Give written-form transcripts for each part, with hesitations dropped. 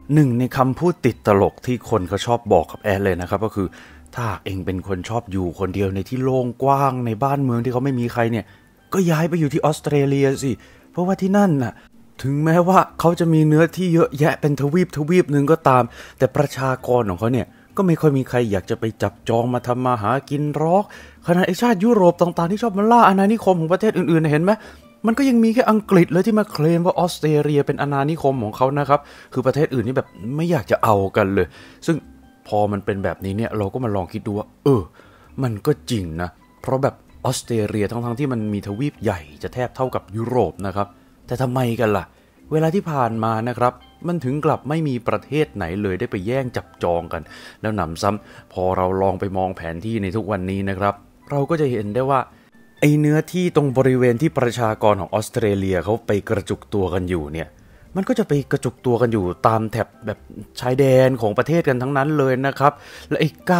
หนึ่งในคำพูดติดตลกที่คนเขาชอบบอกกับแอดเลยนะครับก็คือถ้าเองเป็นคนชอบอยู่คนเดียวในที่โล่งกว้างในบ้านเมืองที่เขาไม่มีใครเนี่ยก็ย้ายไปอยู่ที่ออสเตรเลียสิเพราะว่าที่นั่นน่ะถึงแม้ว่าเขาจะมีเนื้อที่เยอะแยะเป็นทวีปนึงก็ตามแต่ประชากรของเขาเนี่ยก็ไม่ค่อยมีใครอยากจะไปจับจองมาทำมาหากินหรอกขณะไอ้ชาติยุโรปต่างๆที่ชอบมาล่าอาณานิคมของประเทศอื่นๆเห็นไหมมันก็ยังมีแค่อังกฤษเลยที่มาเคลมว่าออสเตรเลียเป็นอาณานิคมของเขานะครับคือประเทศอื่นนี่แบบไม่อยากจะเอากันเลยซึ่งพอมันเป็นแบบนี้เนี่ยเราก็มาลองคิดดูว่ามันก็จริงนะเพราะแบบออสเตรเลียทั้งที่มันมีทวีปใหญ่จะแทบเท่ากับยุโรปนะครับแต่ทำไมกันล่ะเวลาที่ผ่านมานะครับมันถึงกลับไม่มีประเทศไหนเลยได้ไปแย่งจับจองกันแล้วหนำซ้ำพอเราลองไปมองแผนที่ในทุกวันนี้นะครับเราก็จะเห็นได้ว่าไอเนื้อที่ตรงบริเวณที่ประชากรของออสเตรเลียเขาไปกระจุกตัวกันอยู่เนี่ยมันก็จะไปกระจุกตัวกันอยู่ตามแถบแบบชายแดนของประเทศกันทั้งนั้นเลยนะครับและไอ้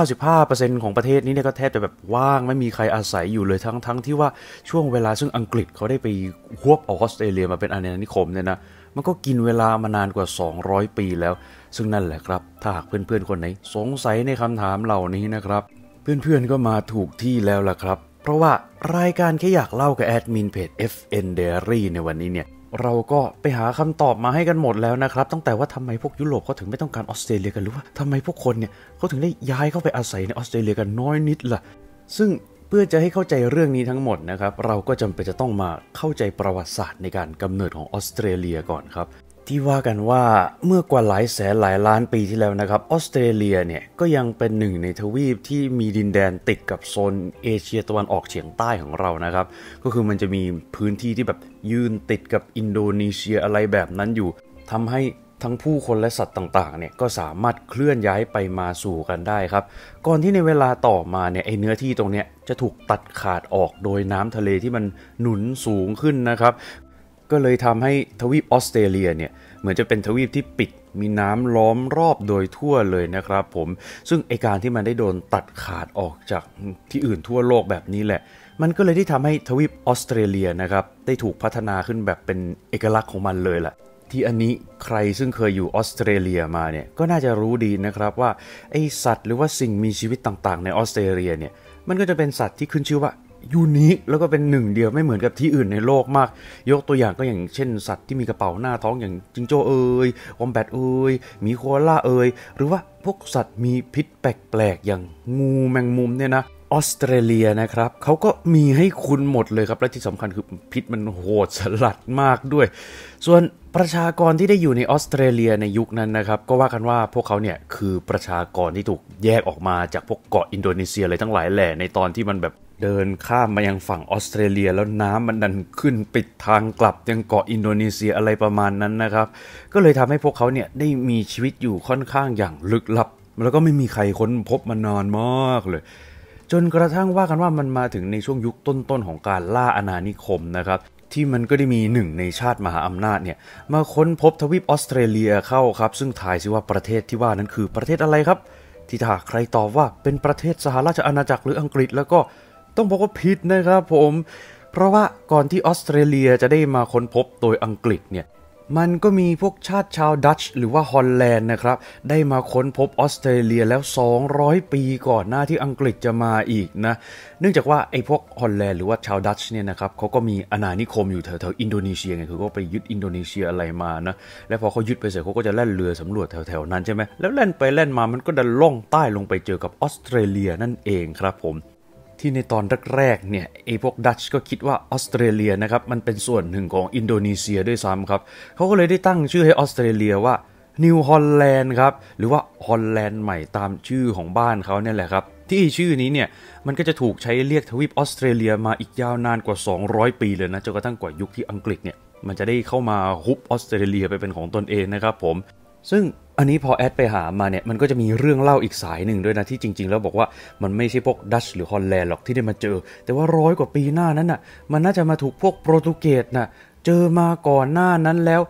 95% ของประเทศนี้เนี่ยก็แทบจะแบบว่างไม่มีใครอาศัยอยู่เลยทั้งที่ว่าช่วงเวลาซึ่งอังกฤษเขาได้ไปฮวบเอาออสเตรเลียมาเป็นอาณานิคมเนี่ยนะมันก็กินเวลามานานกว่า200ปีแล้วซึ่งนั่นแหละครับถ้าหากเพื่อนๆคนไหนสงสัยในคำถามเหล่านี้นะครับเพื่อนๆก็มาถูกที่แล้วล่ะครับเพราะว่ารายการแค่อยากเล่ากับแอดมินเพจ FN Diary ในวันนี้เนี่ยเราก็ไปหาคำตอบมาให้กันหมดแล้วนะครับตั้งแต่ว่าทำไมพวกยุโรปเขาถึงไม่ต้องการออสเตรเลียกันหรือว่าทำไมพวกคนเนี่ยเขาถึงได้ย้ายเข้าไปอาศัยในออสเตรเลียกันน้อยนิดล่ะซึ่งเพื่อจะให้เข้าใจเรื่องนี้ทั้งหมดนะครับเราก็จำเป็นจะต้องมาเข้าใจประวัติศาสตร์ในการกำเนิดของออสเตรเลียก่อนครับที่ว่ากันว่าเมื่อกว่าหลายแสนหลายล้านปีที่แล้วนะครับออสเตรเลียเนี่ยก็ยังเป็นหนึ่งในทวีปที่มีดินแดนติดกับโซนเอเชียตะวันออกเฉียงใต้ของเรานะครับก็คือมันจะมีพื้นที่ที่แบบยืนติดกับอินโดนีเซียอะไรแบบนั้นอยู่ทำให้ทั้งผู้คนและสัตว์ต่างๆเนี่ยก็สามารถเคลื่อนย้ายไปมาสู่กันได้ครับก่อนที่ในเวลาต่อมาเนี่ยไอเนื้อที่ตรงเนี้ยจะถูกตัดขาดออกโดยน้ำทะเลที่มันหนุนสูงขึ้นนะครับก็เลยทำให้ทวีปออสเตรเลียเนี่ยเหมือนจะเป็นทวีปที่ปิดมีน้ำล้อมรอบโดยทั่วเลยนะครับผมซึ่งไอการที่มันได้โดนตัดขาดออกจากที่อื่นทั่วโลกแบบนี้แหละมันก็เลยได้ทำให้ทวีปออสเตรเลียนะครับได้ถูกพัฒนาขึ้นแบบเป็นเอกลักษณ์ของมันเลยแหละที่อันนี้ใครซึ่งเคยอยู่ออสเตรเลียมาเนี่ยก็น่าจะรู้ดีนะครับว่าไอสัตว์หรือว่าสิ่งมีชีวิตต่างๆในออสเตรเลียเนี่ยมันก็จะเป็นสัตว์ที่ขึ้นชื่อว่ายูนิคแล้วก็เป็นหนึ่งเดียวไม่เหมือนกับที่อื่นในโลกมากยกตัวอย่างก็อย่างเช่นสัตว์ที่มีกระเป๋าหน้าท้องอย่างจิงโจ้วอมแบทหมีโคอาล่าหรือว่าพวกสัตว์มีพิษแปลกๆอย่างงูแมงมุมเนี่ยนะออสเตรเลียนะครับเขาก็มีให้คุณหมดเลยครับและที่สำคัญคือพิษมันโหดสลัดมากด้วยส่วนประชากรที่ได้อยู่ในออสเตรเลียในยุคนั้นนะครับก็ว่ากันว่าพวกเขาเนี่ยคือประชากรที่ถูกแยกออกมาจากพวกเกาะอินโดนีเซียอะไรทั้งหลายแหล่ในตอนที่มันแบบเดินข้ามมายังฝั่งออสเตรเลียแล้วน้ำมันดันขึ้นปิดทางกลับยังเกาะอินโดนีเซียอะไรประมาณนั้นนะครับก็เลยทำให้พวกเขาเนี่ยได้มีชีวิตอยู่ค่อนข้างอย่างลึกลับแล้วก็ไม่มีใครค้นพบมานานมากเลยจนกระทั่งว่ากันว่ามันมาถึงในช่วงยุคต้นๆของการล่าอาณานิคมนะครับที่มันก็ได้มีหนึ่งในชาติมหาอำนาจเนี่ยมาค้นพบทวีปออสเตรเลียเข้าครับซึ่งทายซิว่าประเทศที่ว่านั้นคือประเทศอะไรครับที่ถ้าใครตอบว่าเป็นประเทศสหราชอาณาจักรหรืออังกฤษแล้วก็ต้องบอกว่าผิดนะครับผมเพราะว่าก่อนที่ออสเตรเลียจะได้มาค้นพบโดยอังกฤษเนี่ยมันก็มีพวกชาติชาวดัตช์หรือว่าฮอลแลนด์นะครับได้มาค้นพบออสเตรเลียแล้ว200ปีก่อนหน้าที่อังกฤษจะมาอีกนะเนื่องจากว่าไอ้พวกฮอลแลนด์หรือว่าชาวดัตช์เนี่ยนะครับเขาก็มีอาณานิคมอยู่แถวๆอินโดนีเซียไงคือเขาไปยึดอินโดนีเซียอะไรมานะแล้วพอเขายึดไปเสร็จเขาก็จะแล่นเรือสำรวจแถวๆนั้นใช่ไหมแล้วแล่นไปแล่นมามันก็ดันล่องใต้ลงไปเจอกับออสเตรเลียนั่นเองครับผมที่ในตอนแรกๆเนี่ยไอ้พวกดัตช์ก็คิดว่าออสเตรเลียนะครับมันเป็นส่วนหนึ่งของอินโดนีเซียด้วยซ้ำครับเขาก็เลยได้ตั้งชื่อให้ออสเตรเลียว่านิวฮอลแลนด์ครับหรือว่าฮอลแลนด์ใหม่ตามชื่อของบ้านเขาเนี่ยแหละครับที่ชื่อนี้เนี่ยมันก็จะถูกใช้เรียกทวีปออสเตรเลียมาอีกยาวนานกว่า200ปีเลยนะจนกระทั่งกว่ายุคที่อังกฤษเนี่ยมันจะได้เข้ามาฮุบออสเตรเลียไปเป็นของตนเองนะครับผมซึ่งอันนี้พอแอดไปหามาเนี่ยมันก็จะมีเรื่องเล่าอีกสายหนึ่งด้วยนะที่จริงๆแล้วบอกว่ามันไม่ใช่พวกดัตช์หรือฮอลแลนด์หรอกที่ได้มาเจอแต่ว่า100 กว่าปีหน้านั้นน่ะมันน่าจะมาถูกพวกโปรตุเกสน่ะเจอมาก่อนหน้านั้นแล้ว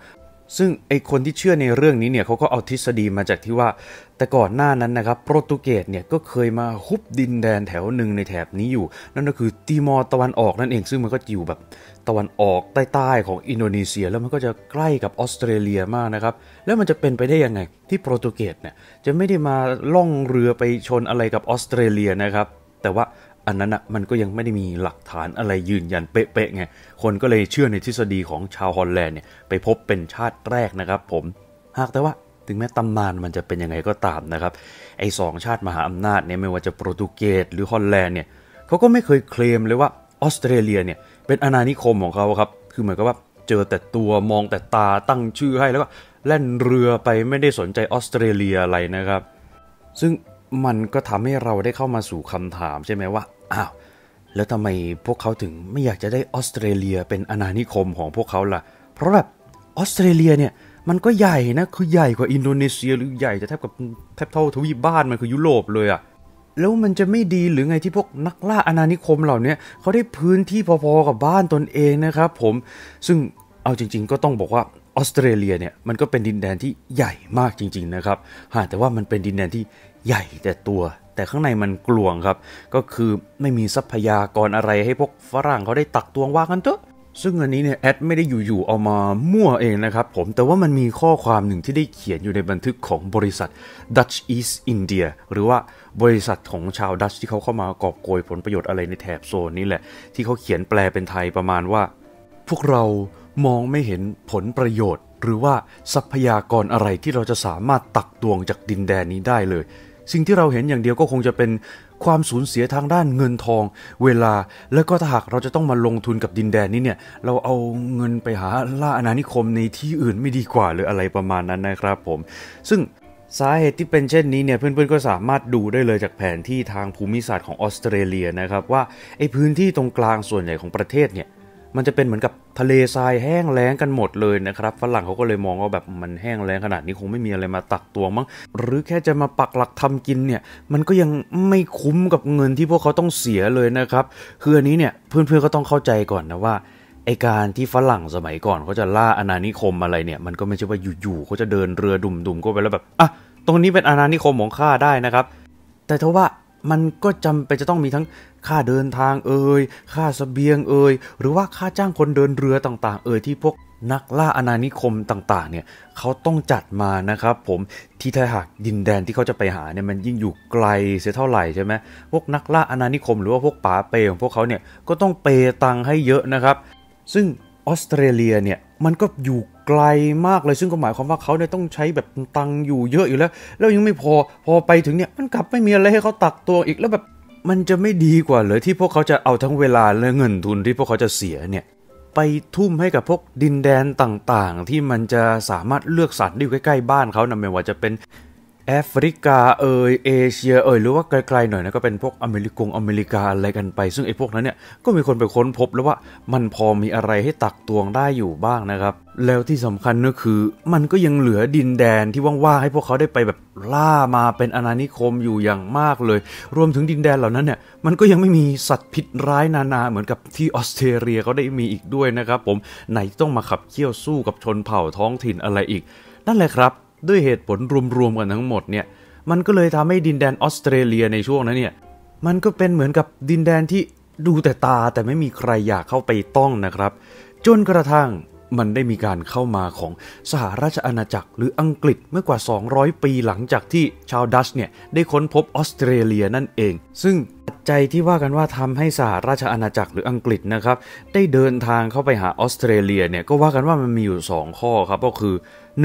ซึ่งไอคนที่เชื่อในเรื่องนี้เนี่ยเขาก็เอาทฤษฎีมาจากที่ว่าแต่ก่อนหน้านั้นนะครับโปรตุเกสเนี่ยก็เคยมาฮุบดินแดนแถวหนึ่งในแถบนี้อยู่นั่นก็คือติมอร์ตะวันออกนั่นเองซึ่งมันก็อยู่แบบตะวันออกใต้ๆของอินโดนีเซียแล้วมันก็จะใกล้กับออสเตรเลียมากนะครับแล้วมันจะเป็นไปได้ยังไงที่โปรตุเกสเนี่ยจะไม่ได้มาล่องเรือไปชนอะไรกับออสเตรเลียนะครับแต่ว่าอันนั้นอ่ะมันก็ยังไม่ได้มีหลักฐานอะไรยืนยันเป๊ะๆไงคนก็เลยเชื่อในทฤษฎีของชาวฮอลแลนด์เนี่ยไปพบเป็นชาติแรกนะครับผมหากแต่ว่าถึงแม้ตำนานมันจะเป็นยังไงก็ตามนะครับไอ้สองชาติมหาอำนาจเนี่ยไม่ว่าจะโปรตุเกสหรือฮอลแลนด์เนี่ยเขาก็ไม่เคยเคลมเลยว่าออสเตรเลียเนี่ยเป็นอาณานิคมของเขาครับคือเหมือนกับว่าเจอแต่ตัวมองแต่ตาตั้งชื่อให้แล้วก็แล่นเรือไปไม่ได้สนใจออสเตรเลียอะไรนะครับซึ่งมันก็ทำให้เราได้เข้ามาสู่คำถามใช่ไหมว่าอ้าวแล้วทำไมพวกเขาถึงไม่อยากจะได้ออสเตรเลียเป็นอาณานิคมของพวกเขาล่ะเพราะแบบออสเตรเลียเนี่ยมันก็ใหญ่นะคือใหญ่กว่าอินโดนีเซียหรือใหญ่จะแทบเท่าทวีปบ้านมันคือยุโรปเลยอะแล้วมันจะไม่ดีหรือไงที่พวกนักล่าอาณานิคมเหล่านี้เขาได้พื้นที่พอๆกับบ้านตนเองนะครับผมซึ่งเอาจริงๆก็ต้องบอกว่าออสเตรเลียเนี่ยมันก็เป็นดินแดนที่ใหญ่มากจริงๆนะครับแต่ว่ามันเป็นดินแดนที่ใหญ่แต่ตัวแต่ข้างในมันกลวงครับก็คือไม่มีทรัพยากรอะไรให้พวกฝรั่งเขาได้ตักตวงว่ากันเถอะซึ่งอันนี้เนี่ยแอดไม่ได้อยู่ๆเอามามั่วเองนะครับผมแต่ว่ามันมีข้อความหนึ่งที่ได้เขียนอยู่ในบันทึกของบริษัท Dutch East India หรือว่าบริษัทของชาวดัตช์ที่เขาเข้ามากอบโกยผลประโยชน์อะไรในแถบโซนนี้แหละที่เขาเขียนแปลเป็นไทยประมาณว่าพวกเรามองไม่เห็นผลประโยชน์หรือว่าทรัพยากรอะไรที่เราจะสามารถตักตวงจากดินแดนนี้ได้เลยสิ่งที่เราเห็นอย่างเดียวก็คงจะเป็นความสูญเสียทางด้านเงินทองเวลาแล้วก็ถ้าหากเราจะต้องมาลงทุนกับดินแดนนี้เนี่ยเราเอาเงินไปหาล่าอาณานิคมในที่อื่นไม่ดีกว่าหรืออะไรประมาณนั้นนะครับผมซึ่งสาเหตุที่เป็นเช่นนี้เนี่ยเพื่อนๆก็สามารถดูได้เลยจากแผนที่ทางภูมิศาสตร์ของออสเตรเลียนะครับว่าไอ้พื้นที่ตรงกลางส่วนใหญ่ของประเทศเนี่ยมันจะเป็นเหมือนกับทะเลทรายแห้งแล้งกันหมดเลยนะครับฝรั่งเขาก็เลยมองว่าแบบมันแห้งแล้งขนาดนี้คงไม่มีอะไรมาตักตวงมั้งหรือแค่จะมาปักหลักทำกินเนี่ยมันก็ยังไม่คุ้มกับเงินที่พวกเขาต้องเสียเลยนะครับคืออันนี้เนี่ยเพื่อนๆก็ต้องเข้าใจก่อนนะว่าไอการที่ฝรั่งสมัยก่อนเขาจะล่าอาณานิคมอะไรเนี่ยมันก็ไม่ใช่ว่าอยู่ๆเขาจะเดินเรือดุ่มๆก็ไปแล้วแบบอ่ะตรงนี้เป็นอาณานิคมของข้าได้นะครับแต่ถ้าว่ามันก็จำเป็นจะต้องมีทั้งค่าเดินทางค่าเสบียงหรือว่าค่าจ้างคนเดินเรือต่างๆที่พวกนักล่าอาณานิคมต่างๆเนี่ยเขาต้องจัดมานะครับผมที่ถ้าหากดินแดนที่เขาจะไปหาเนี่ยมันยิ่งอยู่ไกลเสียเท่าไหร่ใช่ไหมพวกนักล่าอาณานิคมหรือว่าพวกป๋าเปของพวกเขาเนี่ยก็ต้องเปตังให้เยอะนะครับซึ่งออสเตรเลียเนี่ยมันก็อยู่ไกลมากเลยซึ่งก็หมายความว่าเขาเนี่ยต้องใช้แบบตังอยู่เยอะอยู่แล้วยังไม่พอไปถึงเนี่ยมันกลับไม่มีอะไรให้เขาตักตัวอีกแล้วแบบมันจะไม่ดีกว่าเลยที่พวกเขาจะเอาทั้งเวลาและเงินทุนที่พวกเขาจะเสียเนี่ยไปทุ่มให้กับพวกดินแดนต่างๆที่มันจะสามารถเลือกสรรได้อยู่ใกล้ๆบ้านเขานะไม่ว่าจะเป็นแอฟริกาเอเชียหรือว่าไกลๆหน่อยนะก็เป็นพวกอเมริกาอะไรกันไปซึ่งไอ้พวกนั้นเนี่ยก็มีคนไปค้นพบแล้วว่ามันพอมีอะไรให้ตักตวงได้อยู่บ้างนะครับแล้วที่สำคัญก็คือมันก็ยังเหลือดินแดนที่ว่างๆให้พวกเขาได้ไปแบบล่ามาเป็นอาณานิคมอยู่อย่างมากเลยรวมถึงดินแดนเหล่านั้นเนี่ยมันก็ยังไม่มีสัตว์พิษร้ายนานาเหมือนกับที่ออสเตรเลียเขาได้มีอีกด้วยนะครับผมไหนต้องมาขับเคี่ยวสู้กับชนเผ่าท้องถิ่นอะไรอีกนั่นแหละครับด้วยเหตุผลรวมๆกันทั้งหมดเนี่ยมันก็เลยทำให้ดินแดนออสเตรเลียในช่วงนั้นเนี่ยมันก็เป็นเหมือนกับดินแดนที่ดูแต่ตาแต่ไม่มีใครอยากเข้าไปต้องนะครับจนกระทั่งมันได้มีการเข้ามาของสหราชอาณาจักรหรืออังกฤษเมื่อกว่า200ปีหลังจากที่ชาวดัตช์เนี่ยได้ค้นพบออสเตรเลียนั่นเองซึ่งปัจจัยที่ว่ากันว่าทำให้สหราชอาณาจักรหรืออังกฤษนะครับได้เดินทางเข้าไปหาออสเตรเลียเนี่ยก็ว่ากันว่ามันมีอยู่2ข้อครับก็คือ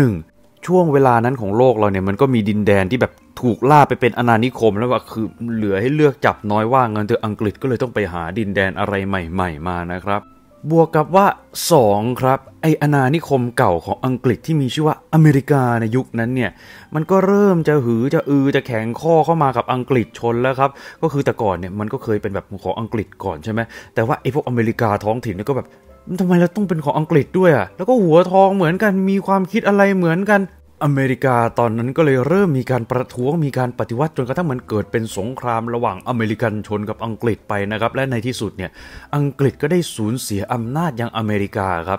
1ช่วงเวลานั้นของโลกเราเนี่ยมันก็มีดินแดนที่แบบถูกล่าไปเป็นอาณานิคมแล้วว่าคือเหลือให้เลือกจับน้อยว่าเงินเถอะอังกฤษก็เลยต้องไปหาดินแดนอะไรใหม่ๆมานะครับบวกกับว่า2ครับไออาณานิคมเก่าของอังกฤษที่มีชื่อว่าอเมริกาในยุคนั้นเนี่ยมันก็เริ่มจะหือจะจะแข็งข้อเข้ามากับอังกฤษชนแล้วครับก็คือแต่ก่อนเนี่ยมันก็เคยเป็นแบบของอังกฤษก่อนใช่ไหมแต่ว่าไอพวกอเมริกาท้องถิ่นเนี่ยก็แบบทำไมเราต้องเป็นของอังกฤษด้วยอ่ะแล้วก็หัวทองเหมือนกันมีความคิดอะไรเหมือนกันอเมริกาตอนนั้นก็เลยเริ่มมีการประท้วงมีการปฏิวัติจนกระทั่งมันเกิดเป็นสงครามระหว่างอเมริกันชนกับอังกฤษไปนะครับและในที่สุดเนี่ยอังกฤษก็ได้สูญเสียอำนาจยังอเมริกาครับ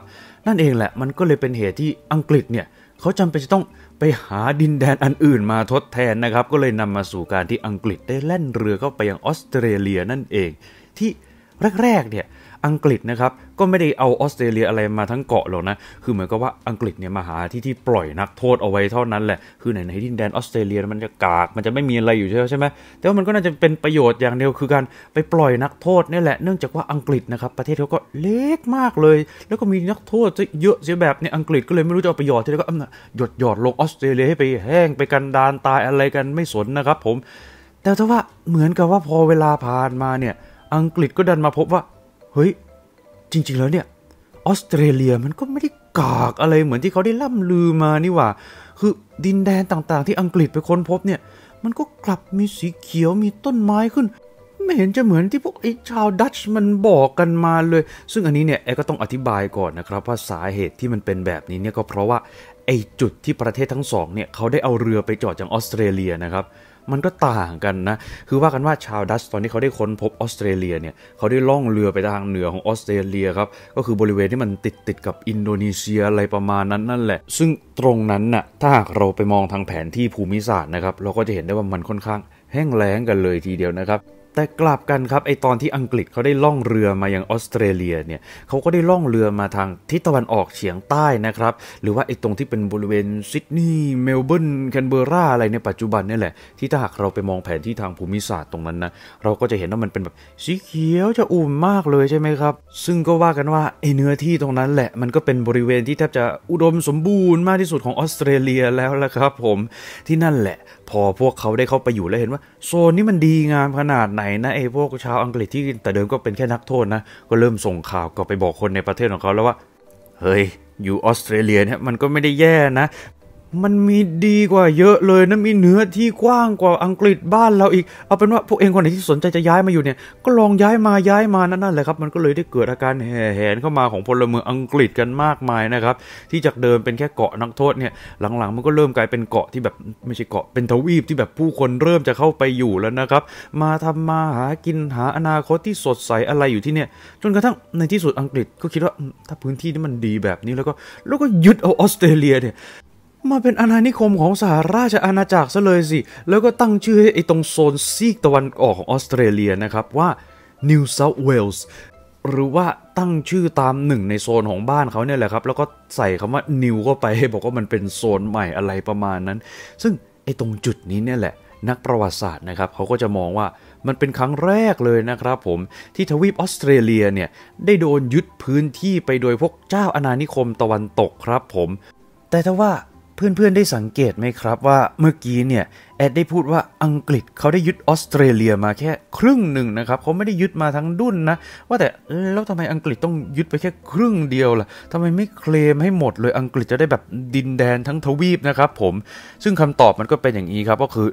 นั่นเองแหละมันก็เลยเป็นเหตุที่อังกฤษเนี่ยเขาจำเป็นจะต้องไปหาดินแดนอันอื่นมาทดแทนนะครับก็เลยนำมาสู่การที่อังกฤษได้แล่นเรือเข้าไปยังออสเตรเลียนั่นเองที่แรกๆเนี่ยอังกฤษนะครับก็ไม่ได้เอาออสเตรเลียอะไรมาทั้งเกาะหรอกนะคือเหมือนกับว่าอังกฤษเนี่ยมาหาที่ปล่อยนักโทษเอาไว้เท่านั้นแหละคือไหนๆดินแดนออสเตรเลียมันจะกากมันจะไม่มีอะไรอยู่ใช่ไหมแต่ว่ามันก็น่าจะเป็นประโยชน์อย่างเดียวคือการไปปล่อยนักโทษนี่แหละเนื่องจากว่าอังกฤษนะครับประเทศเขาก็เล็กมากเลยแล้วก็มีนักโทษเยอะเสียแบบเนี่ยอังกฤษก็เลยไม่รู้จะเอาประโยชน์ที่ไหนก็หยอดลงออสเตรเลียให้ไปแห้งไปกันดานตายอะไรกันไม่สนนะครับผมแต่ว่าเหมือนกับว่าพอเวลาผ่านมาเนี่ยอังกฤษก็ดันมาพบว่าเฮ้ยจริงๆแล้วเนี่ยออสเตรเลียมันก็ไม่ได้กากอะไรเหมือนที่เขาได้ล่ำลือมานี่หว่าคือดินแดนต่างๆที่อังกฤษไปค้นพบเนี่ยมันก็กลับมีสีเขียวมีต้นไม้ขึ้นไม่เห็นจะเหมือนที่พวกไอ้ชาวดัตช์มันบอกกันมาเลยซึ่งอันนี้เนี่ยก็ต้องอธิบายก่อนนะครับว่าสาเหตุที่มันเป็นแบบนี้เนี่ยก็เพราะว่าไอ้จุดที่ประเทศทั้งสองเนี่ยเขาได้เอาเรือไปจอดจากออสเตรเลียนะครับมันก็ต่างกันนะคือว่ากันว่าชาวดัตช์ตอนที่เขาได้ค้นพบออสเตรเลียเนี่ยเขาได้ล่องเรือไปทางเหนือของออสเตรเลียครับก็คือบริเวณที่มันติดกับอินโดนีเซียอะไรประมาณนั้นนั่นแหละซึ่งตรงนั้นน่ะถ้าหากเราไปมองทางแผนที่ภูมิศาสตร์นะครับเราก็จะเห็นได้ว่ามันค่อนข้างแห้งแล้งกันเลยทีเดียวนะครับแต่กลับกันครับไอตอนที่อังกฤษเขาได้ล่องเรือมายังออสเตรเลียเนี่ยเขาก็ได้ล่องเรือมาทางทิศตะวันออกเฉียงใต้นะครับหรือว่าไอตรงที่เป็นบริเวณซิดนีย์เมลเบิร์นแคนเบอร์ราอะไรในปัจจุบันนี่แหละที่ถ้าหากเราไปมองแผนที่ทางภูมิศาสตร์ตรงนั้นนะเราก็จะเห็นว่ามันเป็นแบบสีเขียวจะอุ่มมากเลยใช่ไหมครับซึ่งก็ว่ากันว่าไอเนื้อที่ตรงนั้นแหละมันก็เป็นบริเวณที่แทบจะอุดมสมบูรณ์มากที่สุดของออสเตรเลียแล้วละครับผมที่นั่นแหละพอพวกเขาได้เข้าไปอยู่แล้วเห็นว่าโซนนี้มันดีงามขนาดไหนนะไอ้พวกชาวอังกฤษที่แต่เดิมก็เป็นแค่นักโทษนะก็เริ่มส่งข่าวก็ไปบอกคนในประเทศของเขาแล้วว่าเฮ้ยอยู่ออสเตรเลียเนี่ยมันก็ไม่ได้แย่นะมันมีดีกว่าเยอะเลยนะมีเนื้อที่กว้างกว่าอังกฤษบ้านเราอีกเอาเป็นว่าพวกเองคนไหนที่สนใจจะย้ายมาอยู่เนี่ยก็ลองย้ายมานั่นแหละครับมันก็เลยได้เกิดอาการแห่แหนเข้ามาของพลเมืองอังกฤษกันมากมายนะครับที่จากเดิมเป็นแค่เกาะนักโทษเนี่ยหลังๆมันก็เริ่มกลายเป็นเกาะที่แบบไม่ใช่เกาะเป็นทวีปที่แบบผู้คนเริ่มจะเข้าไปอยู่แล้วนะครับมาทำมาหากินหาอนาคตที่สดใสอะไรอยู่ที่เนี่ยจนกระทั่งในที่สุดอังกฤษก็คิดว่าถ้าพื้นที่นี้มันดีแบบนี้แล้วก็ยึดเอาออสเตรเลียเนี่ยมาเป็นอาณานิคมของสหราชอาณาจักรซะเลยสิแล้วก็ตั้งชื่อให้ไอ้ตรงโซนซีกตะวันออกของออสเตรเลียนะครับว่า New South Wales หรือว่าตั้งชื่อตามหนึ่งในโซนของบ้านเขาเนี่ยแหละครับแล้วก็ใส่คำว่า New เข้าไปบอกว่ามันเป็นโซนใหม่อะไรประมาณนั้นซึ่งไอ้ตรงจุดนี้เนี่ยแหละนักประวัติศาสตร์นะครับเขาก็จะมองว่ามันเป็นครั้งแรกเลยนะครับผมที่ทวีปออสเตรเลียเนี่ยได้โดนยึดพื้นที่ไปโดยพวกเจ้าอาณานิคมตะวันตกครับผมแต่ถ้าว่าเพื่อนๆได้สังเกตไหมครับว่าเมื่อกี้เนี่ยแอดได้พูดว่าอังกฤษเขาได้ยึดออสเตรเลียมาแค่ครึ่งหนึ่งนะครับเขาไม่ได้ยึดมาทั้งดุ้นนะว่าแต่แล้วทำไมอังกฤษต้องยึดไปแค่ครึ่งเดียวล่ะทำไมไม่เคลมให้หมดเลยอังกฤษจะได้แบบดินแดนทั้งทวีปนะครับผมซึ่งคำตอบมันก็เป็นอย่างนี้ครับก็คือ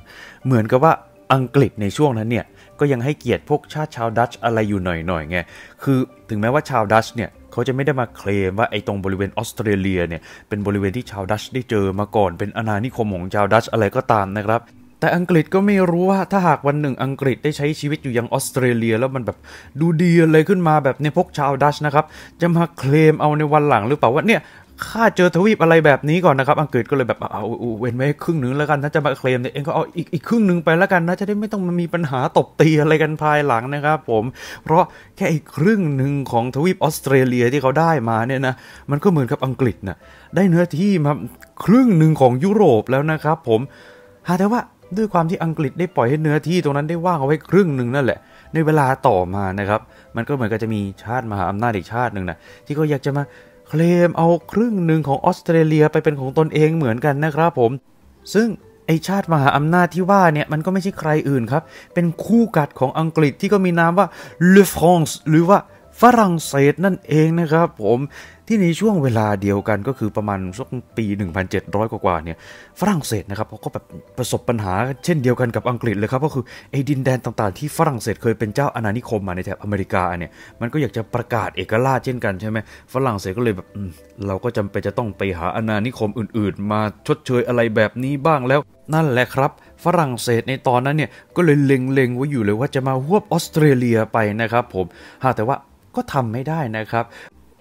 1เหมือนกับว่าอังกฤษในช่วงนั้นเนี่ยก็ยังให้เกียรติพวกชาติชาวดัตช์อะไรอยู่หน่อยๆไงคือถึงแม้ว่าชาวดัตช์เนี่ยเขาจะไม่ได้มาเคลมว่าไอ้ตรงบริเวณออสเตรเลียเนี่ยเป็นบริเวณที่ชาวดัตช์ได้เจอมาก่อนเป็นอาณานิคมของชาวดัตช์อะไรก็ตามนะครับแต่อังกฤษก็ไม่รู้ว่าถ้าหากวันหนึ่งอังกฤษได้ใช้ชีวิตอยู่ยังออสเตรเลียแล้วมันแบบดูดีอะไรขึ้นมาแบบในพวกชาวดัตช์นะครับจะมาเคลมเอาในวันหลังหรือเปล่าว่าเนี่ยข้าเจอทวีปอะไรแบบนี้ก่อนนะครับอังกฤษก็เลยแบบเอาเว้นไว้ครึ่งนึงแล้วกันถ้าจะมาเคลมเนี่ยเองก็เอาอีกครึ่งนึงไปแล้วกันนะจะได้ไม่ต้องมามีปัญหาตบตีอะไรกันภายหลังนะครับผมเพราะแค่อีกครึ่งนึงของทวีปออสเตรเลียที่เขาได้มาเนี่ยนะมันก็เหมือนกับอังกฤษนะได้เนื้อที่มาครึ่งนึงของยุโรปแล้วนะครับผมแต่ว่าด้วยความที่อังกฤษได้ปล่อยให้เนื้อที่ตรงนั้นได้ว่างเอาไว้ครึ่งนึงนั่นแหละในเวลาต่อมานะครับมันก็เหมือนกับจะมีชาติมหาอำนาจอีกชาตินึงนะที่เขาอยากจะมาเคลมเอาครึ่งหนึ่งของออสเตรเลียไปเป็นของตนเองเหมือนกันนะครับผมซึ่งไอชาติมหาอำนาจที่ว่าเนี่ยมันก็ไม่ใช่ใครอื่นครับเป็นคู่กัดของอังกฤษที่ก็มีนามว่า Le France หรือว่าฝรั่งเศสนั่นเองนะครับผมที่ในช่วงเวลาเดียวกันก็คือประมาณสักปี 1,700 กว่าเนี่ยฝรั่งเศสนะครับเขาก็แบบประสบปัญหาเช่นเดียวกันกับอังกฤษเลยครับก็คือไอ้ดินแดนต่างๆที่ฝรั่งเศสเคยเป็นเจ้าอาณานิคมมาในแถบอเมริกาเนี่ยมันก็อยากจะประกาศเอกราชเช่นกันใช่ไหมฝรั่งเศสก็เลยแบบเราก็จำเป็นจะต้องไปหาอาณานิคมอื่นๆมาชดเชยอะไรแบบนี้บ้างแล้วนั่นแหละครับฝรั่งเศสในตอนนั้นเนี่ยก็เลยเล็งๆไว้อยู่เลยว่าจะมาฮวบออสเตรเลียไปนะครับผมแต่ว่าก็ทำไม่ได้นะครับ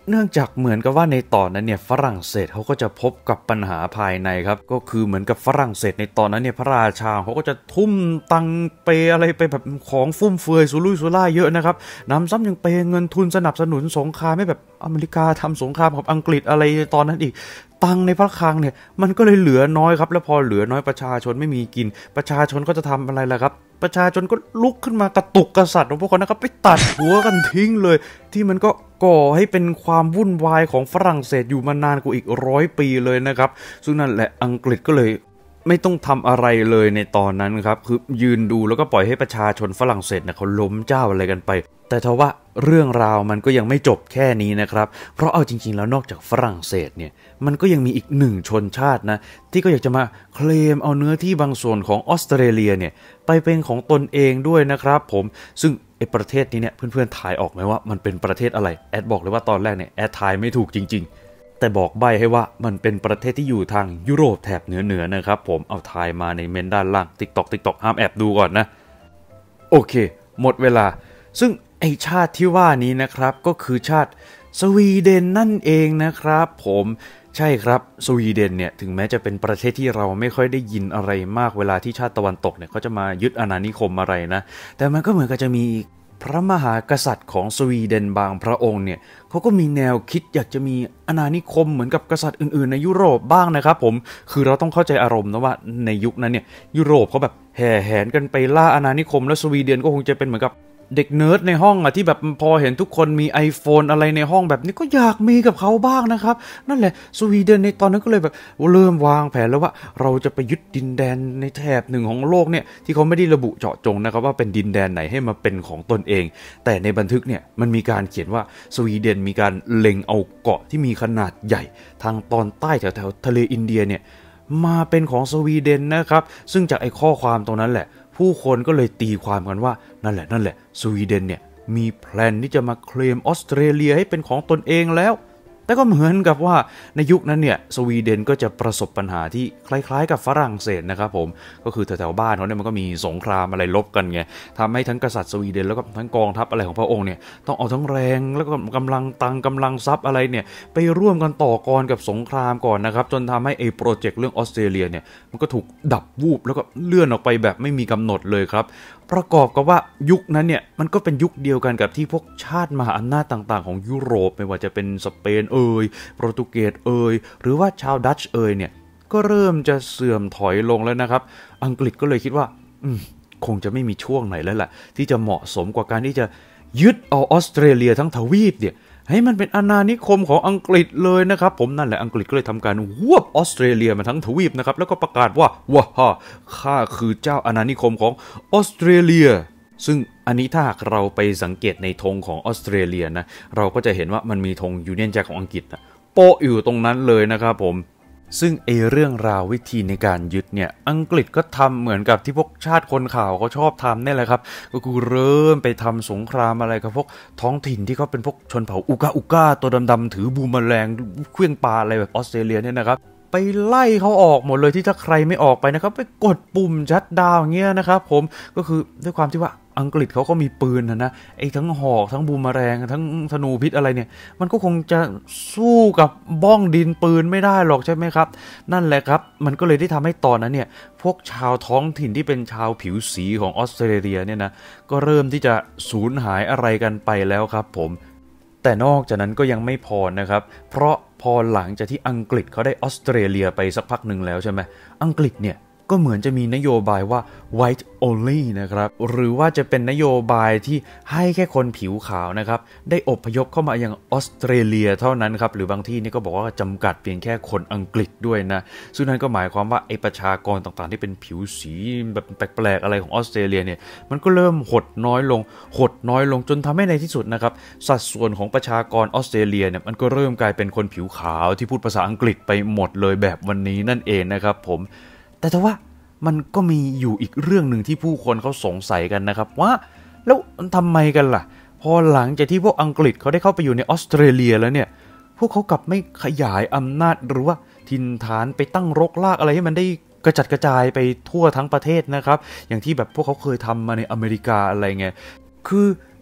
เนื่องจากเหมือนกับว่าในตอนนั้นเนี่ยฝรั่งเศสเขาก็จะพบกับปัญหาภายในครับก็คือเหมือนกับฝรั่งเศสในตอนนั้นเนี่ยพระราชาเขาก็จะทุ่มตังเปอะไรไปแบบของฟุ่มเฟือยสุรุ่ยสุร่ายเยอะนะครับน้ำซ้ำยังเปเงินทุนสนับสนุนสงครามให้แบบอเมริกาทำสงครามกับอังกฤษอะไรตอนนั้นอีกตังในพระคลังเนี่ยมันก็เลยเหลือน้อยครับแล้วพอเหลือน้อยประชาชนไม่มีกินประชาชนก็จะทำอะไรล่ะครับประชาชนก็ลุกขึ้นมากระตุกกษัตริย์ของพวกเขานะครับไปตัดหัวกันทิ้งเลยที่มันก็ก่อให้เป็นความวุ่นวายของฝรั่งเศสอยู่มานานกว่าอีก100 ปีเลยนะครับซึ่งนั่นแหละอังกฤษก็เลยไม่ต้องทำอะไรเลยในตอนนั้นครับคือยืนดูแล้วก็ปล่อยให้ประชาชนฝรั่งเศสเนี่ยเขาล้มเจ้าอะไรกันไปแต่ทว่าเรื่องราวมันก็ยังไม่จบแค่นี้นะครับเพราะเอาจริงๆแล้วนอกจากฝรั่งเศสเนี่ยมันก็ยังมีอีกหนึ่งชนชาตินะที่ก็อยากจะมาเคลมเอาเนื้อที่บางส่วนของออสเตรเลียเนี่ยไปเป็นของตนเองด้วยนะครับผมซึ่งไอ้ประเทศนี้เนี่ยเพื่อนๆทายออกไหมว่ามันเป็นประเทศอะไรแอดบอกเลยว่าตอนแรกเนี่ยแอดทายไม่ถูกจริงๆแต่บอกใบ้ให้ว่ามันเป็นประเทศที่อยู่ทางยุโรปแถบเหนือนะครับผมเอาทายมาในเมนด้านล่าง TikTok ห้ามแอบดูก่อนนะโอเคหมดเวลาซึ่งไอชาติที่ว่านี้นะครับก็คือชาติสวีเดนนั่นเองนะครับผมใช่ครับสวีเดนเนี่ยถึงแม้จะเป็นประเทศที่เราไม่ค่อยได้ยินอะไรมากเวลาที่ชาติตะวันตกเนี่ยเขาจะมายึดอาณานิคมอะไรนะแต่มันก็เหมือนกับจะมีพระมหากษัตริย์ของสวีเดนบางพระองค์เนี่ยเขาก็มีแนวคิดอยากจะมีอาณานิคมเหมือนกับกษัตริย์อื่นๆในยุโรปบ้างนะครับผมคือเราต้องเข้าใจอารมณ์นะว่าในยุคนั้นเนี่ยยุโรปเขาแบบแห่แหนกันไปล่าอาณานิคมแล้วสวีเดนก็คงจะเป็นเหมือนกับเด็กเนิร์ดในห้องที่แบบพอเห็นทุกคนมี iPhone อะไรในห้องแบบนี้ก็อยากมีกับเขาบ้างนะครับนั่นแหละสวีเดนในตอนนั้นก็เลยแบบเริ่มวางแผนแล้วว่าเราจะไปยึดดินแดนในแถบหนึ่งของโลกเนี่ยที่เขาไม่ได้ระบุเจาะจงนะครับว่าเป็นดินแดนไหนให้มาเป็นของตนเองแต่ในบันทึกเนี่ยมันมีการเขียนว่าสวีเดนมีการเล็งเอาเกาะที่มีขนาดใหญ่ทางตอนใต้แถวทะเลอินเดียเนี่ยมาเป็นของสวีเดนนะครับซึ่งจากไอ้ข้อความตรงนั้นแหละผู้คนก็เลยตีความกันว่านั่นแหละสวีเดนเนี่ยมีแพลนที่จะมาเคลมออสเตรเลียให้เป็นของตนเองแล้วแต่ก็เหมือนกับว่าในยุคนั้นเนี่ยสวีเดนก็จะประสบปัญหาที่คล้ายๆกับฝรั่งเศสนะครับผมก็คือแถวๆบ้านเขาเนี่ยมันก็มีสงครามอะไรลบกันไงทำให้ทั้งกษัตริย์สวีเดนแล้วก็ทั้งกองทัพอะไรของพระองค์เนี่ยต้องเอาทั้งแรงแล้วก็กำลังทรัพย์อะไรเนี่ยไปร่วมกันต่อกรกับสงครามก่อนนะครับจนทำให้ไอ้โปรเจกต์เรื่องออสเตรเลียเนี่ยมันก็ถูกดับวูบแล้วก็เลื่อนออกไปแบบไม่มีกำหนดเลยครับประกอบกับว่ายุคนั้นเนี่ยมันก็เป็นยุคเดียวกันกับที่พวกชาติมหาอำนาจต่างๆของยุโรปไม่ว่าจะเป็นสเปนโปรตุเกสหรือว่าชาวดัตช์เนี่ยก็เริ่มจะเสื่อมถอยลงแล้วนะครับอังกฤษก็เลยคิดว่าคงจะไม่มีช่วงไหนแล้วล่ะที่จะเหมาะสมกว่าการที่จะยึดเอาออสเตรเลียทั้งทวีปเนี่ยให้มันเป็นอาณานิคมของอังกฤษเลยนะครับผมนั่นแหละอังกฤษก็เลยทำการวบออสเตรเลียมาทั้งทวีปนะครับแล้วก็ประกาศว่าข้าคือเจ้าอาณานิคมของออสเตรเลียซึ่งอันนี้ถ้าหากเราไปสังเกตในธงของออสเตรเลียนะเราก็จะเห็นว่ามันมีธงยูเนียนแจ็คของอังกฤษนะโปะอยู่ตรงนั้นเลยนะครับผมซึ่งเรื่องราววิธีในการยึดเนี่ยอังกฤษก็ทำเหมือนกับที่พวกชาติคนข่าวเขาชอบทำนี่แหละครับก็คือเริ่มไปทำสงครามอะไรกับพวกท้องถิ่นที่เขาเป็นพวกชนเผ่าอูกาตัวดำๆถือบูมแมลงเครื่องปลาอะไรแบบออสเตรเลียเนี่ยนะครับไปไล่เขาออกหมดเลยที่ถ้าใครไม่ออกไปนะครับไปกดปุ่มชัตดาวน์อย่างเงี้ยนะครับผมก็คือด้วยความที่ว่าอังกฤษเขาก็มีปืนนะไอ้ทั้งหอกทั้งบูมแมลงทั้งธนูพิษอะไรเนี่ยมันก็คงจะสู้กับบ้องดินปืนไม่ได้หรอกใช่ไหมครับนั่นแหละครับมันก็เลยได้ทำให้ตอนนั้นเนี่ยพวกชาวท้องถิ่นที่เป็นชาวผิวสีของออสเตรเลียเนี่ยนะก็เริ่มที่จะสูญหายอะไรกันไปแล้วครับผมแต่นอกจากนั้นก็ยังไม่พอนะครับเพราะพอหลังจากที่อังกฤษเขาได้ออสเตรเลียไปสักพักหนึ่งแล้วใช่ไหมอังกฤษเนี่ยก็เหมือนจะมีนโยบายว่า white only นะครับหรือว่าจะเป็นนโยบายที่ให้แค่คนผิวขาวนะครับได้อพยพเข้ามายังออสเตรเลียเท่านั้นครับหรือบางที่นี่ก็บอกว่าจำกัดเพียงแค่คนอังกฤษด้วยนะซึ่งนั่นก็หมายความว่าไอ้ประชากรต่างๆที่เป็นผิวสีแบบแปลกๆอะไรของออสเตรเลียเนี่ยมันก็เริ่มหดน้อยลงจนทำให้ในที่สุดนะครับสัดส่วนของประชากรออสเตรเลียเนี่ยมันก็เริ่มกลายเป็นคนผิวขาวที่พูดภาษาอังกฤษไปหมดเลยแบบวันนี้นั่นเองนะครับผมแต่ว่ามันก็มีอยู่อีกเรื่องหนึ่งที่ผู้คนเขาสงสัยกันนะครับว่าแล้วทำไมกันล่ะพอหลังจากที่พวกอังกฤษเขาได้เข้าไปอยู่ในออสเตรเลียแล้วเนี่ยพวกเขากลับไม่ขยายอำนาจหรือว่าถิ่นฐานไปตั้งรกรากอะไรให้มันได้กระจัดกระจายไปทั่วทั้งประเทศนะครับอย่างที่แบบพวกเขาเคยทำมาในอเมริกาอะไรเงี้ยคือ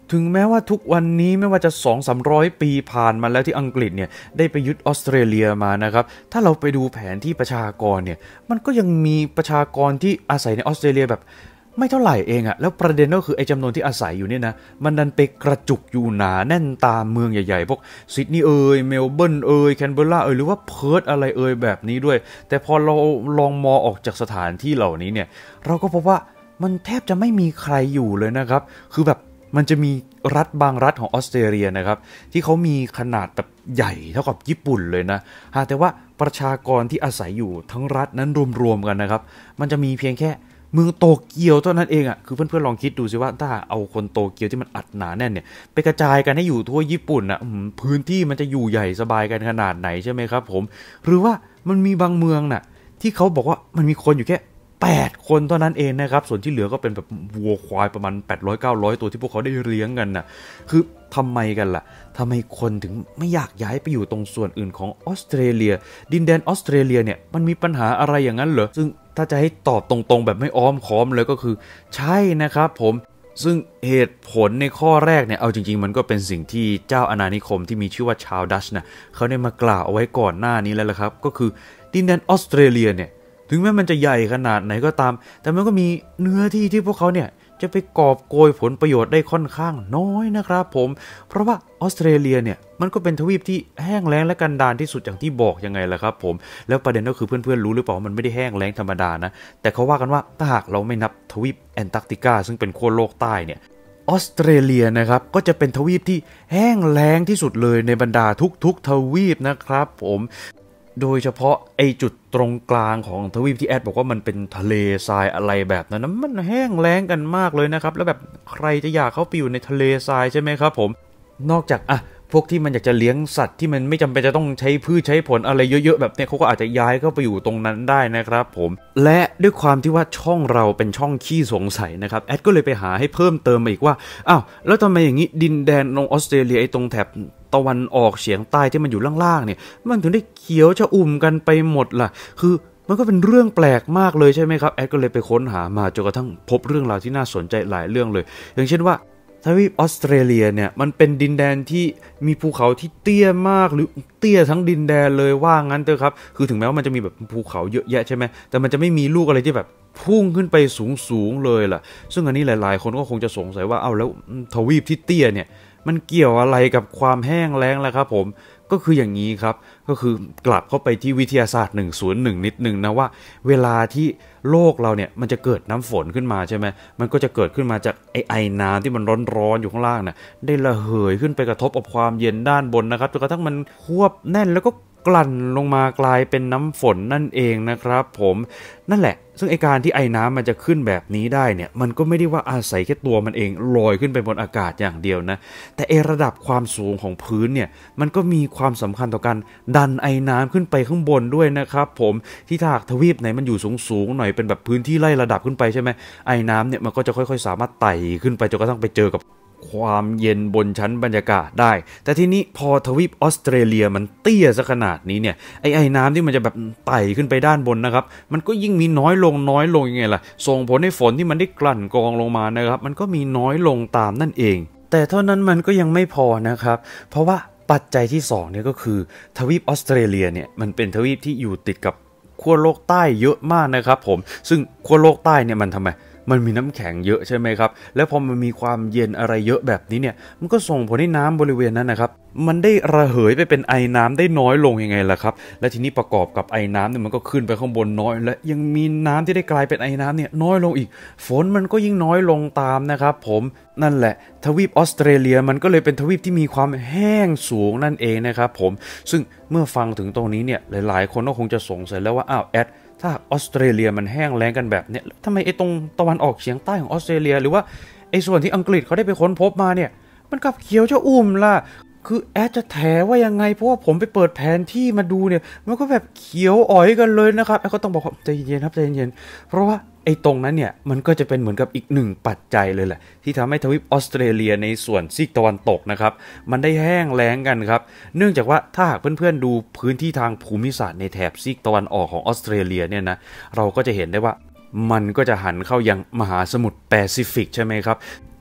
ถึงแม้ว่าทุกวันนี้ไม่ว่าจะ 200-300 ปีผ่านมาแล้วที่อังกฤษเนี่ยได้ไปยึดออสเตรเลียมานะครับถ้าเราไปดูแผนที่ประชากรเนี่ยมันก็ยังมีประชากรที่อาศัยในออสเตรเลียแบบไม่เท่าไหร่เองอะแล้วประเด็นก็คือไอ้จำนวนที่อาศัยอยู่เนี่ยนะมันดันไปกระจุกอยู่หนาแน่นตามเมืองใหญ่ๆพวกซิดนีย์เมลเบิร์นแคนเบอร์ราหรือว่าเพิร์ธอะไรแบบนี้ด้วยแต่พอเราลองมองออกจากสถานที่เหล่านี้เนี่ยเราก็พบว่ามันแทบจะไม่มีใครอยู่เลยนะครับคือแบบมันจะมีรัฐบางรัฐของออสเตรเลียนะครับที่เขามีขนาดแบบใหญ่เท่ากับญี่ปุ่นเลยนะแต่ว่าประชากรที่อาศัยอยู่ทั้งรัฐนั้นรวมๆกันนะครับมันจะมีเพียงแค่เมืองโตเกียวเท่านั้นเองคือเพื่อนๆลองคิดดูสิว่าถ้าเอาคนโตเกียวที่มันอัดหนาแน่นเนี่ยไปกระจายกันให้อยู่ทั่วญี่ปุ่นพื้นที่มันจะอยู่ใหญ่สบายกันขนาดไหนใช่ไหมครับผมหรือว่ามันมีบางเมืองที่เขาบอกว่ามันมีคนอยู่แค่8 คนเท่านั้นเองนะครับส่วนที่เหลือก็เป็นแบบวัวควายประมาณ800-900 ตัวที่พวกเขาได้เลี้ยงกันคือทำไมกันล่ะทำไมคนถึงไม่อยากย้ายไปอยู่ตรงส่วนอื่นของออสเตรเลียดินแดนออสเตรเลียเนี่ยมันมีปัญหาอะไรอย่างนั้นเหรอซึ่งถ้าจะให้ตอบตรงๆแบบไม่อ้อมค้อมเลยก็คือใช่นะครับผมซึ่งเหตุผลในข้อแรกเนี่ยเอาจริงๆมันก็เป็นสิ่งที่เจ้าอาณานิคมที่มีชื่อว่าชาวดัชเขาได้มากล่าวเอาไว้ก่อนหน้านี้แล้วละครับก็คือดินแดนออสเตรเลียเนี่ยถึงแม้มันจะใหญ่ขนาดไหนก็ตามแต่มันก็มีเนื้อที่ที่พวกเขาเนี่ยจะไปกอบโกยผลประโยชน์ได้ค่อนข้างน้อยนะครับผมเพราะว่าออสเตรเลียเนี่ยมันก็เป็นทวีปที่แห้งแล้งและกันดารที่สุดอย่างที่บอกยังไงล่ะครับผมแล้วประเด็นก็คือเพื่อนๆรู้หรือเปล่ามันไม่ได้แห้งแล้งธรรมดานะแต่เขาว่ากันว่าถ้าหากเราไม่นับทวีปแอนตาร์กติกาซึ่งเป็นขั้วโลกใต้เนี่ยออสเตรเลียนะครับก็จะเป็นทวีปที่แห้งแล้งที่สุดเลยในบรรดาทุกๆทวีปนะครับผมโดยเฉพาะไอจุดตรงกลางของทวีปที่แอดบอกว่ามันเป็นทะเลทรายอะไรแบบนั้นนะมันแห้งแล้งกันมากเลยนะครับแล้วแบบใครจะอยากเข้าไปอยู่ในทะเลทรายใช่ไหมครับผมนอกจากพวกที่มันอยากจะเลี้ยงสัตว์ที่มันไม่จำเป็นจะต้องใช้พืชใช้ผลอะไรเยอะๆแบบนี้เขาก็อาจจะย้ายเข้าไปอยู่ตรงนั้นได้นะครับผมและด้วยความที่ว่าช่องเราเป็นช่องขี้สงสัยนะครับแอดก็เลยไปหาให้เพิ่มเติมมาอีกว่าอ้าวแล้วทำไมอย่างนี้ดินแดนตรงออสเตรเลียไอ้ตรงแถบตะวันออกเฉียงใต้ที่มันอยู่ล่างๆเนี่ยมันถึงได้เขียวชอุ่มกันไปหมดล่ะคือมันก็เป็นเรื่องแปลกมากเลยใช่ไหมครับแอดก็เลยไปค้นหามาจนกระทั่งพบเรื่องราวที่น่าสนใจหลายเรื่องเลยอย่างเช่นว่าทวีปออสเตรเลียเนี่ยมันเป็นดินแดนที่มีภูเขาที่เตี้ยมากหรือเตี้ยทั้งดินแดนเลยว่างั้นเถอะครับคือถึงแม้ว่ามันจะมีแบบภูเขาเยอะแยะใช่ไหมแต่มันจะไม่มีลูกอะไรที่แบบพุ่งขึ้นไปสูงเลยล่ะซึ่งอันนี้หลายๆคนก็คงจะสงสัยว่าเอาแล้วทวีปที่เตี้ยเนี่ยมันเกี่ยวอะไรกับความแห้งแล้งล่ะครับผมก็คืออย่างนี้ครับก็คือกลับเข้าไปที่วิทยาศาสตร์101นิดนึงนะว่าเวลาที่โลกเราเนี่ยมันจะเกิดน้ำฝนขึ้นมาใช่ไหมมันก็จะเกิดขึ้นมาจากไอน้ำที่มันร้อนอยู่ข้างล่างได้ระเหยขึ้นไปกระทบกับความเย็นด้านบนนะครับจนกระทั่งมันควบแน่นแล้วก็กลั่นลงมากลายเป็นน้ำฝนนั่นเองนะครับผมนั่นแหละซึ่งไอการที่ไอน้ำมันจะขึ้นแบบนี้ได้เนี่ยมันก็ไม่ได้ว่าอาศัยแค่ตัวมันเองลอยขึ้นไปบนอากาศอย่างเดียวนะแต่ระดับความสูงของพื้นเนี่ยมันก็มีความสำคัญต่อการดันไอน้ำขึ้นไปข้างบนด้วยนะครับผมที่ถ้าทวีปไหนมันอยู่สูงหน่อยเป็นแบบพื้นที่ไล่ระดับขึ้นไปใช่ไหมไอน้ำเนี่ยมันก็จะค่อยๆสามารถไต่ขึ้นไปจนกระทั่งไปเจอกับความเย็นบนชั้นบรรยากาศได้แต่ทีนี้พอทวีปออสเตรเลียมันเตี้ยซะขนาดนี้เนี่ยไอน้ำที่มันจะแบบไต่ขึ้นไปด้านบนนะครับมันก็ยิ่งมีน้อยลงยังไงล่ะส่งผลให้ฝนที่มันได้กลั่นกรองลงมานะครับมันก็มีน้อยลงตามนั่นเองแต่เท่านั้นมันก็ยังไม่พอนะครับเพราะว่าปัจจัยที่2เนี่ยก็คือทวีปออสเตรเลียเนี่ยมันเป็นทวีปที่อยู่ติดกับขั้วโลกใต้เยอะมากนะครับผมซึ่งขั้วโลกใต้เนี่ยมันทำไมมันมีน้ำแข็งเยอะใช่ไหมครับแล้วพอมันมีความเย็นอะไรเยอะแบบนี้เนี่ยมันก็ส่งผลให้น้ำบริเวณนั้นนะครับมันได้ระเหยไปเป็นไอน้ำได้น้อยลงยังไงล่ะครับและทีนี้ประกอบกับไอน้ำเนี่ยมันก็ขึ้นไปข้างบนน้อยและยังมีน้ำที่ได้กลายเป็นไอน้ำเนี่ยน้อยลงอีกฝนมันก็ยิ่งน้อยลงตามนะครับผมนั่นแหละทวีปออสเตรเลียมันก็เลยเป็นทวีปที่มีความแห้งสูงนั่นเองนะครับผมซึ่งเมื่อฟังถึงตรงนี้เนี่ยหลายๆคนก็คงจะสงสัยแล้วว่าอ้าวแอดถ้าออสเตรเลียมันแห้งแล้งกันแบบเนี้ยทำไมไอ้ตรงตะวันออกเฉียงใต้ของออสเตรเลียหรือว่าไอ้ส่วนที่อังกฤษเขาได้ไปค้นพบมาเนี่ยมันกลับเขียวจะอุ่มล่ะคือแอดจะแถว่ายังไงเพราะว่าผมไปเปิดแผนที่มาดูเนี่ยมันก็แบบเขียวอ๋อยกันเลยนะครับแอดก็ต้องบอกใจเย็นครับใจเย็นเพราะว่าไอ้ตรงนั้นเนี่ยมันก็จะเป็นเหมือนกับอีกหนึ่งปัจจัยเลยแหละที่ทำให้ทวีปออสเตรเลียในส่วนซีกตะวันตกนะครับมันได้แห้งแล้งกันครับเนื่องจากว่าถ้าหากเพื่อนๆดูพื้นที่ทางภูมิศาสตร์ในแถบซีกตะวันออกของออสเตรเลียเนี่ยนะเราก็จะเห็นได้ว่ามันก็จะหันเข้ายังมหาสมุทรแปซิฟิกใช่ไหมครับ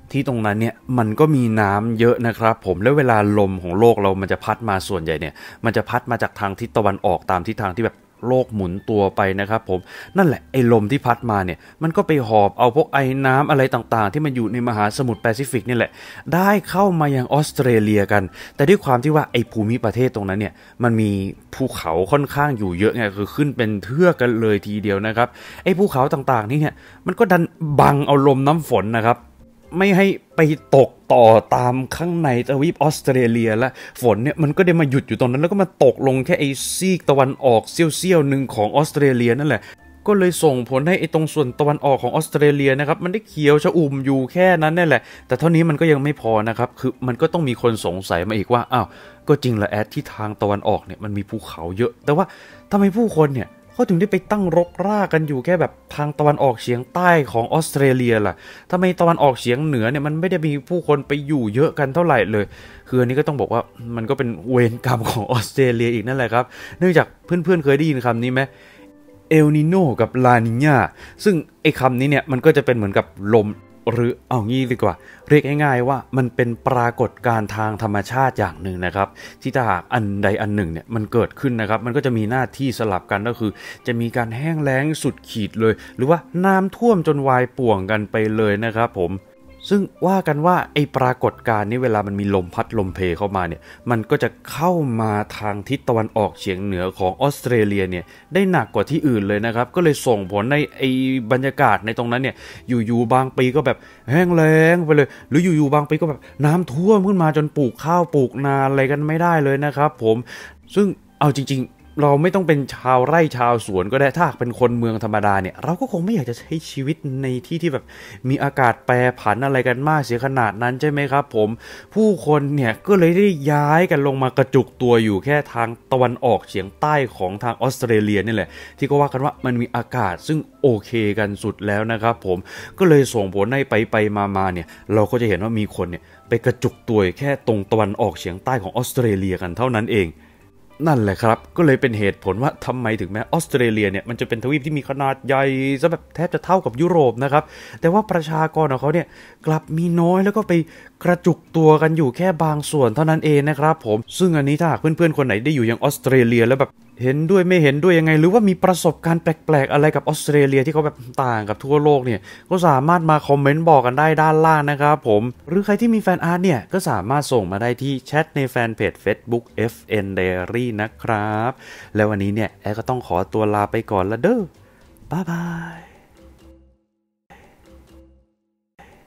ที่ตรงนั้นเนี่ยมันก็มีน้ำเยอะนะครับผมแล้วเวลาลมของโลกเรามันจะพัดมาส่วนใหญ่เนี่ยมันจะพัดมาจากทางทิศตะวันออกตามทิศทางที่แบบโลกหมุนตัวไปนะครับผมนั่นแหละไอ้ลมที่พัดมาเนี่ยมันก็ไปหอบเอาพวกไอ้น้ำอะไรต่างๆที่มันอยู่ในมหาสมุทรแปซิฟิกนี่แหละได้เข้ามายังออสเตรเลียกันแต่ด้วยความที่ว่าไอ้ภูมิประเทศตรงนั้นเนี่ยมันมีภูเขาค่อนข้างอยู่เยอะไงคือขึ้นเป็นเทือกกันเลยทีเดียวนะครับไอ้ภูเขาต่างๆนี่เนี่ยมันก็ดันบังเอาลมน้ำฝนนะครับไม่ให้ไปตกต่อตามข้างในทวีปออสเตรเลียและฝนเนี่ยมันก็ได้มาหยุดอยู่ตรงนั้นแล้วก็มาตกลงแค่ไอ้ซีกตะวันออกเสี้ยวๆหนึ่งของออสเตรเลียนั่นแหละก็เลยส่งผลให้ไอ้ตรงส่วนตะวันออกของออสเตรเลียนะครับมันได้เขียวชอุ่มอยู่แค่นั้นนั่นแหละแต่เท่านี้มันก็ยังไม่พอนะครับคือมันก็ต้องมีคนสงสัยมาอีกว่าอ้าวก็จริงเหรอแอดที่ทางตะวันออกเนี่ยมันมีภูเขาเยอะแต่ว่าทำไมผู้คนเนี่ยเขาถึงได้ไปตั้งรกรากกันอยู่แค่แบบทางตะวันออกเฉียงใต้ของออสเตรเลียล่ะทำไมตะวันออกเฉียงเหนือเนี่ยมันไม่ได้มีผู้คนไปอยู่เยอะกันเท่าไหร่เลยคืออันนี้ก็ต้องบอกว่ามันก็เป็นเวรกรรมของออสเตรเลียอีกนั่นแหละครับเนื่องจากเพื่อนๆเคยได้ยินคำนี้ไหมเอลนิโนกับลานิญาซึ่งไอ้คำนี้เนี่ยมันก็จะเป็นเหมือนกับลมหรือเอางี้ดีกว่าเรียกง่ายๆว่ามันเป็นปรากฏการณ์ทางธรรมชาติอย่างหนึ่งนะครับที่ถ้าหากอันใดอันหนึ่งเนี่ยมันเกิดขึ้นนะครับมันก็จะมีหน้าที่สลับกันก็คือจะมีการแห้งแล้งสุดขีดเลยหรือว่าน้ำท่วมจนวายป่วงกันไปเลยนะครับผมซึ่งว่ากันว่าไอ้ปรากฏการณ์นี้เวลามันมีลมพัดลมเพเข้ามาเนี่ยมันก็จะเข้ามาทางทิศตะวันออกเฉียงเหนือของออสเตรเลียเนี่ยได้หนักกว่าที่อื่นเลยนะครับก็เลยส่งผลในไอ้บรรยากาศในตรงนั้นเนี่ยอยู่ๆบางปีก็แบบแห้งแล้งไปเลยหรืออยู่ๆบางปีก็แบบน้ำท่วมขึ้นมาจนปลูกข้าวปลูกนาอะไรกันไม่ได้เลยนะครับผมซึ่งเอาจริงๆเราไม่ต้องเป็นชาวไร่ชาวสวนก็ได้ถ้าเป็นคนเมืองธรรมดาเนี่ยเราก็คงไม่อยากจะใช้ชีวิตในที่แบบมีอากาศแปรผันอะไรกันมากเสียขนาดนั้นใช่ไหมครับผมผู้คนเนี่ยก็เลยได้ย้ายกันลงมากระจุกตัวอยู่แค่ทางตะวันออกเฉียงใต้ของทางออสเตรเลียนี่แหละที่ก็ว่ากันว่ามันมีอากาศซึ่งโอเคกันสุดแล้วนะครับผมก็เลยส่งผลให้ไปมาเนี่ยเราก็จะเห็นว่ามีคนเนี่ยไปกระจุกตัวแค่ตรงตะวันออกเฉียงใต้ของออสเตรเลียกันเท่านั้นเองนั่นแหละครับก็เลยเป็นเหตุผลว่าทำไมถึงแม้ออสเตรเลียเนี่ยมันจะเป็นทวีปที่มีขนาดใหญ่ซะแบบแทบจะเท่ากับยุโรปนะครับแต่ว่าประชากรของเขาเนี่ยกลับมีน้อยแล้วก็ไปกระจุกตัวกันอยู่แค่บางส่วนเท่านั้นเองนะครับผมซึ่งอันนี้ถ้าหากเพื่อนๆคนไหนได้อยู่ยังออสเตรเลียแล้วแบบเห็นด้วยไม่เห็นด้วยยังไงหรือว่ามีประสบการณ์แปลกๆอะไรกับออสเตรเลียที่เขาแบบต่างกับทั่วโลกเนี่ยก็สามารถมาคอมเมนต์บอกกันได้ด้านล่างนะครับผมหรือใครที่มีแฟนอาร์ตเนี่ยก็สามารถส่งมาได้ที่แชทในแฟนเพจ Facebook FN Diary นะครับแล้ววันนี้เนี่ยแอร์ก็ต้องขอตัวลาไปก่อนละเด้อบ๊ายบาย